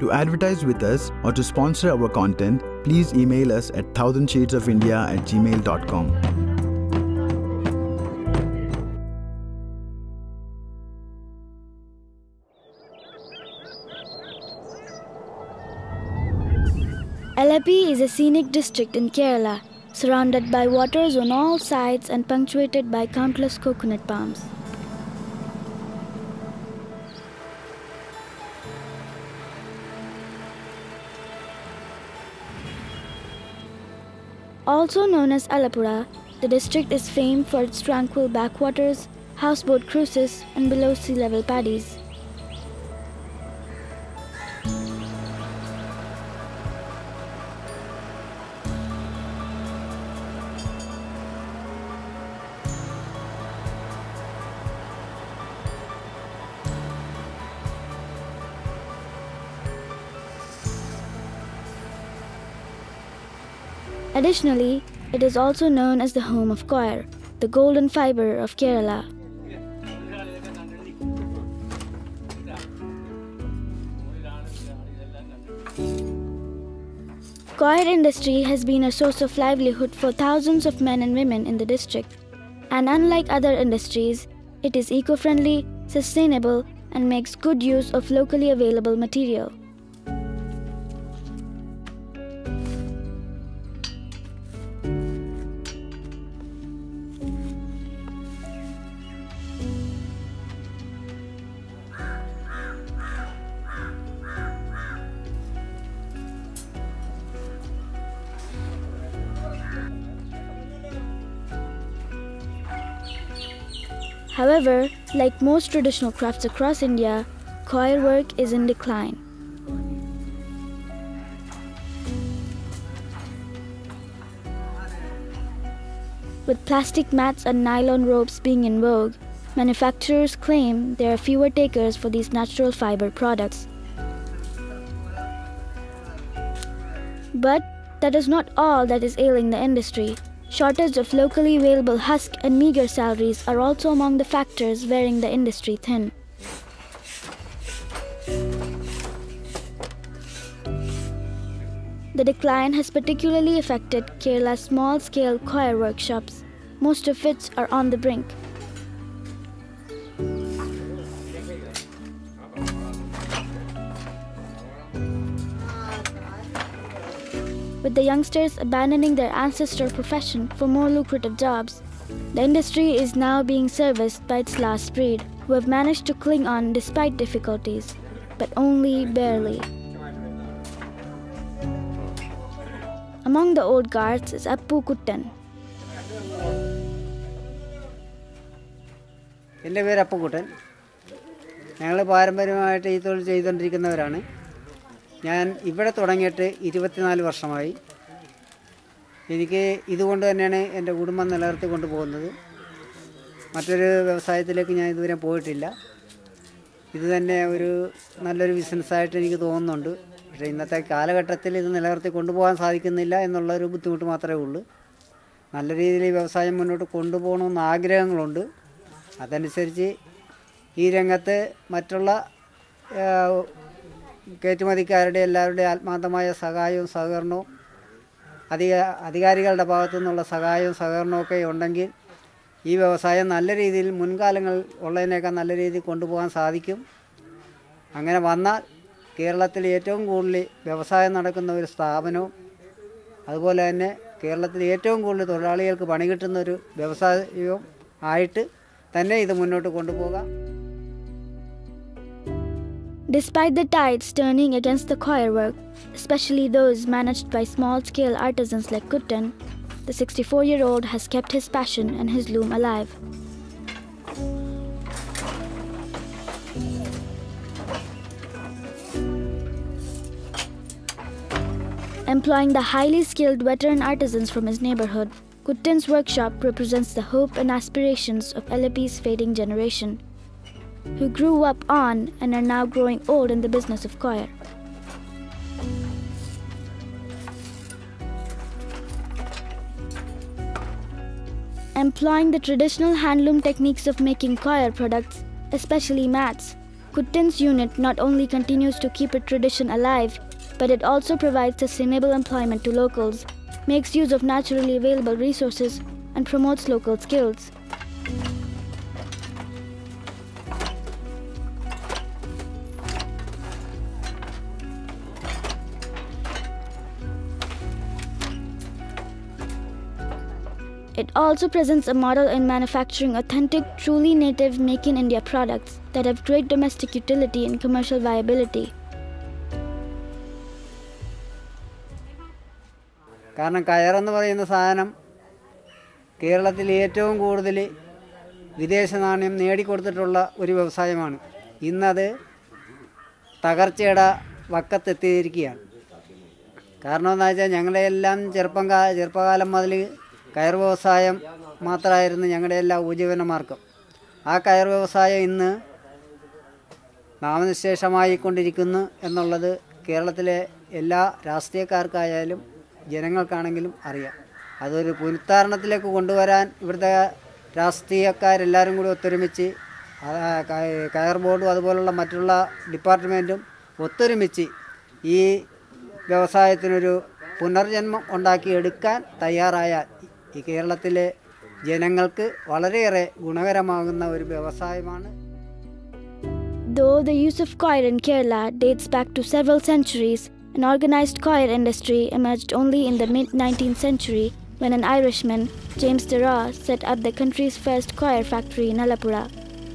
To advertise with us or to sponsor our content, please email us at 1000shadesofindia@gmail.com. Alleppey is a scenic district in Kerala, surrounded by waters on all sides and punctuated by countless coconut palms. Also known as Alappuzha, the district is famed for its tranquil backwaters, houseboat cruises, and below sea level paddies. Additionally, it is also known as the home of coir, the golden fiber of Kerala. Coir industry has been a source of livelihood for thousands of men and women in the district, and unlike other industries, it is eco-friendly, sustainable, and makes good use of locally available material. However, like most traditional crafts across India, coir work is in decline. With plastic mats and nylon ropes being in vogue, manufacturers claim there are fewer takers for these natural fiber products. But that is not all that is ailing the industry. Shortage of locally available husk and meager salaries are also among the factors wearing the industry thin. The decline has particularly affected Kerala's small-scale coir workshops, most of which are on the brink. With the youngsters abandoning their ancestral profession for more lucrative jobs, the industry is now being serviced by its last breed, who have managed to cling on despite difficulties, but only barely. Among the old guards is Appu Kuttan. എൻ്റെ പേര് അപ്പുക്കുട്ടൻ. ഞങ്ങൾ പാരമ്പര്യമായിട്ട് ഈ തൊഴിൽ ചെയ്തുകൊണ്ടിരിക്കുന്നവരാണ്. ഞാൻ ഇവിടെ തുടങ്ങിയിട്ട് 24 വർഷമായി. എനിക്ക് ഇതുകൊണ്ട് തന്നെയാണ് എൻ്റെ കുടുംബം നിലനിർത്തി കൊണ്ടുപോകുന്നത്. മറ്റൊരു വ്യവസായത്തിലേക്ക് ഞാൻ ഇതുവരെ പോയിട്ടില്ല. ഇത് തന്നെ ഒരു നല്ലൊരു ബിസിനസ്സായിട്ട് എനിക്ക് തോന്നുന്നുണ്ട്. പക്ഷേ ഇന്നത്തെ കാലഘട്ടത്തിൽ ഇത് നിലനിർത്തി കൊണ്ടുപോകാൻ സാധിക്കുന്നില്ല എന്നുള്ളൊരു ബുദ്ധിമുട്ട് മാത്രമേ ഉള്ളൂ. നല്ല രീതിയിൽ ഈ വ്യവസായം മുന്നോട്ട് കൊണ്ടുപോകണമെന്ന് ആഗ്രഹങ്ങളുണ്ട്. അതനുസരിച്ച് ഈ രംഗത്ത് മറ്റുള്ള കയറ്റുമതിക്കാരുടെ എല്ലാവരുടെയും ആത്മാർത്ഥമായ സഹായവും സഹകരണവും അധികാരികളുടെ ഭാഗത്തു നിന്നുള്ള സഹായവും സഹകരണമൊക്കെ ഉണ്ടെങ്കിൽ ഈ വ്യവസായം നല്ല രീതിയിൽ മുൻകാലങ്ങൾ ഉള്ളതിനേക്കാൾ നല്ല രീതിയിൽ കൊണ്ടുപോകാൻ സാധിക്കും. അങ്ങനെ വന്നാൽ കേരളത്തിൽ ഏറ്റവും കൂടുതൽ വ്യവസായം നടക്കുന്ന ഒരു സ്ഥാപനവും അതുപോലെ തന്നെ കേരളത്തിൽ ഏറ്റവും കൂടുതൽ തൊഴിലാളികൾക്ക് പണി കിട്ടുന്ന ഒരു വ്യവസായവും ആയിട്ട് തന്നെ ഇത് മുന്നോട്ട് കൊണ്ടുപോകാം. Despite the tides turning against the coir work, especially those managed by small-scale artisans like Kuttan, the 64-year-old has kept his passion and his loom alive. Employing the highly skilled veteran artisans from his neighborhood, Kuttan's workshop represents the hope and aspirations of Alleppey's fading generation, who grew up on and are now growing old in the business of coir. Employing the traditional handloom techniques of making coir products, especially mats, Kuttan's unit not only continues to keep a tradition alive, but it also provides sustainable employment to locals, makes use of naturally available resources, and promotes local skills. It also presents a model in manufacturing authentic, truly native Make in India products that have great domestic utility and commercial viability. കാരണം കയറെന്ന് പറയുന്ന സാധനം കേരളത്തിൽ ഏറ്റവും കൂടുതൽ വിദേശ നാണ്യം നേടിക്കൊടുത്തിട്ടുള്ള ഒരു വ്യവസായമാണ്. ഇന്നത് തകർച്ചയുടെ വക്കത്തെത്തിയിരിക്കുകയാണ്. കാരണം എന്താ വെച്ചാൽ ഞങ്ങളുടെ എല്ലാം ചെറുപ്പകാലം മുതൽ കയർ വ്യവസായം മാത്രമായിരുന്നു ഞങ്ങളുടെ എല്ലാ ഉപജീവന മാർഗം. ആ കയർ വ്യവസായം ഇന്ന് നാമനിശേഷമായിക്കൊണ്ടിരിക്കുന്നു എന്നുള്ളത് കേരളത്തിലെ എല്ലാ രാഷ്ട്രീയക്കാർക്കായാലും ജനങ്ങൾക്കാണെങ്കിലും അറിയാം. അതൊരു പുനരുദ്ധാരണത്തിലേക്ക് കൊണ്ടുവരാൻ ഇവിടുത്തെ രാഷ്ട്രീയക്കാരെല്ലാവരും കൂടി ഒത്തൊരുമിച്ച് കയർ ബോർഡും അതുപോലുള്ള മറ്റുള്ള ഡിപ്പാർട്ട്മെൻറ്റും ഒത്തൊരുമിച്ച് ഈ വ്യവസായത്തിനൊരു പുനർജന്മം ഉണ്ടാക്കിയെടുക്കാൻ തയ്യാറായാൽ ഈ കേരളത്തിലെ ജനങ്ങൾക്ക് വളരെയേറെ ഗുണകരമാകുന്ന ഒരു വ്യവസായമാണ്. Though the use of coir in Kerala dates back to several centuries, an organized coir industry emerged only in the mid-19th century when an Irishman, James Deraw, set up the country's first coir factory in Alappuzha.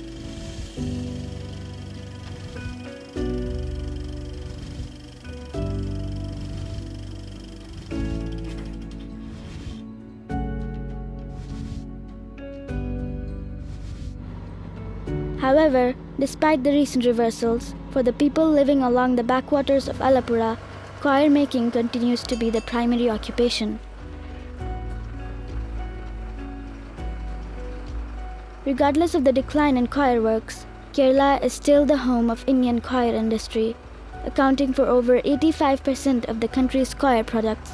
However, despite the recent reversals, for the people living along the backwaters of Alappuzha, coir making continues to be the primary occupation. Regardless of the decline in coir works, Kerala is still the home of Indian coir industry, accounting for over 85% of the country's coir products.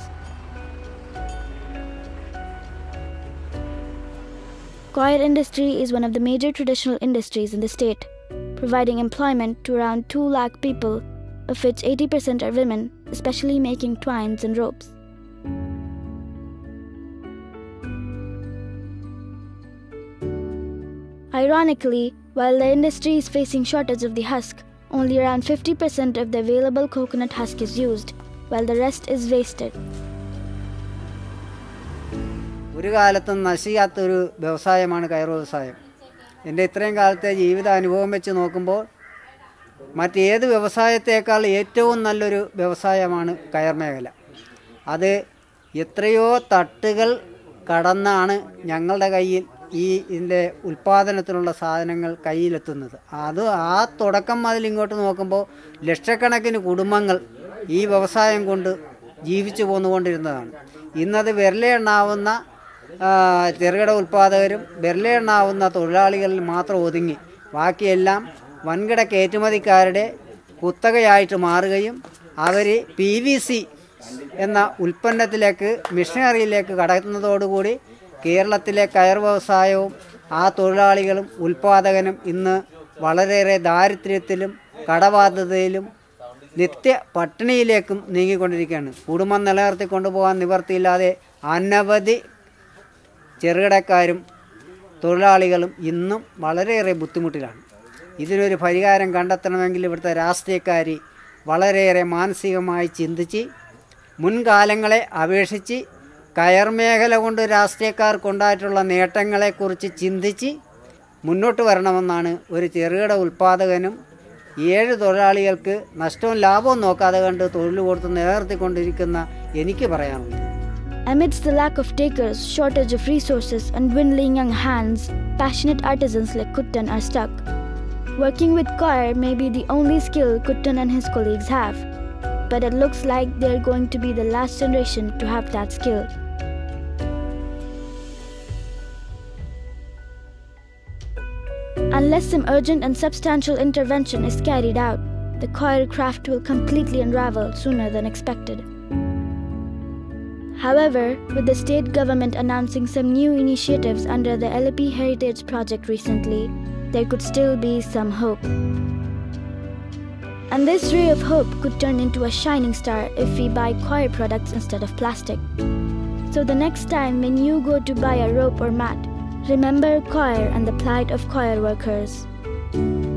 Coir industry is one of the major traditional industries in the state, providing employment to around 2 lakh people, of which 80% are women, especially making twines and ropes. Ironically, while the industry is facing shortage of the husk, only around 50% of the available coconut husk is used, while the rest is wasted. ഒരു കാലത്തും നശിക്കാത്തൊരു വ്യവസായമാണ് കയർ വ്യവസായം. എൻ്റെ ഇത്രയും കാലത്തെ ജീവിത അനുഭവം വെച്ച് നോക്കുമ്പോൾ മറ്റേത് വ്യവസായത്തേക്കാൾ ഏറ്റവും നല്ലൊരു വ്യവസായമാണ് കയർ മേഖല. അത് എത്രയോ തട്ടുകൾ കടന്നാണ് ഞങ്ങളുടെ കയ്യിൽ ഇതിൻ്റെ ഉൽപ്പാദനത്തിനുള്ള സാധനങ്ങൾ കയ്യിലെത്തുന്നത്. ആ തുടക്കം മുതൽ ഇങ്ങോട്ട് നോക്കുമ്പോൾ ലക്ഷക്കണക്കിന് കുടുംബങ്ങൾ ഈ വ്യവസായം കൊണ്ട് ജീവിച്ചു പോന്നുകൊണ്ടിരുന്നതാണ്. ഇന്നത് വിരലെണ്ണാവുന്ന ചെറുകിട ഉൽപ്പാദകരും വിരലെണ്ണാവുന്ന തൊഴിലാളികളിൽ മാത്രം ഒതുങ്ങി ബാക്കിയെല്ലാം വൻകിട കയറ്റുമതിക്കാരുടെ കുത്തകയായിട്ട് മാറുകയും അവർ PVC എന്ന ഉൽപ്പന്നത്തിലേക്ക് മിഷനറിയിലേക്ക് കടക്കുന്നതോടുകൂടി കേരളത്തിലെ കയർ വ്യവസായവും ആ തൊഴിലാളികളും ഉൽപ്പാദകനും ഇന്ന് വളരെയേറെ ദാരിദ്ര്യത്തിലും കടബാധ്യതയിലും നിത്യ പട്ടിണിയിലേക്കും നീങ്ങിക്കൊണ്ടിരിക്കുകയാണ്. കുടുംബം നിലനിർത്തിക്കൊണ്ടുപോകാൻ നിവർത്തിയില്ലാതെ അനവധി ചെറുകിടക്കാരും തൊഴിലാളികളും ഇന്നും വളരെയേറെ ബുദ്ധിമുട്ടിലാണ്. ഇതിനൊരു പരിഹാരം കണ്ടെത്തണമെങ്കിൽ ഇവിടുത്തെ രാഷ്ട്രീയക്കാർ വളരെയേറെ മാനസികമായി ചിന്തിച്ച് മുൻകാലങ്ങളെ അപേക്ഷിച്ച് കയർ മേഖല കൊണ്ട് രാഷ്ട്രീയക്കാർക്കുണ്ടായിട്ടുള്ള നേട്ടങ്ങളെക്കുറിച്ച് ചിന്തിച്ച് മുന്നോട്ട് വരണമെന്നാണ് ഒരു ചെറുകിട ഉൽപ്പാദകനും 7 തൊഴിലാളികൾക്ക് നഷ്ടവും ലാഭവും നോക്കാതെ കണ്ട് തൊഴിൽ കൊടുത്ത് നിലനിർത്തിക്കൊണ്ടിരിക്കുന്ന എനിക്ക് പറയാനുള്ളത്. Amidst the lack of takers, shortage of resources, and dwindling young hands, passionate artisans like Kuttan are stuck. Working with coir may be the only skill Kuttan and his colleagues have, but it looks like they are going to be the last generation to have that skill. Unless some urgent and substantial intervention is carried out, the coir craft will completely unravel sooner than expected. However, with the state government announcing some new initiatives under the LP Heritage Project recently, there could still be some hope. And this ray of hope could turn into a shining star if we buy coir products instead of plastic. So the next time when you go to buy a rope or mat, remember coir and the plight of coir workers.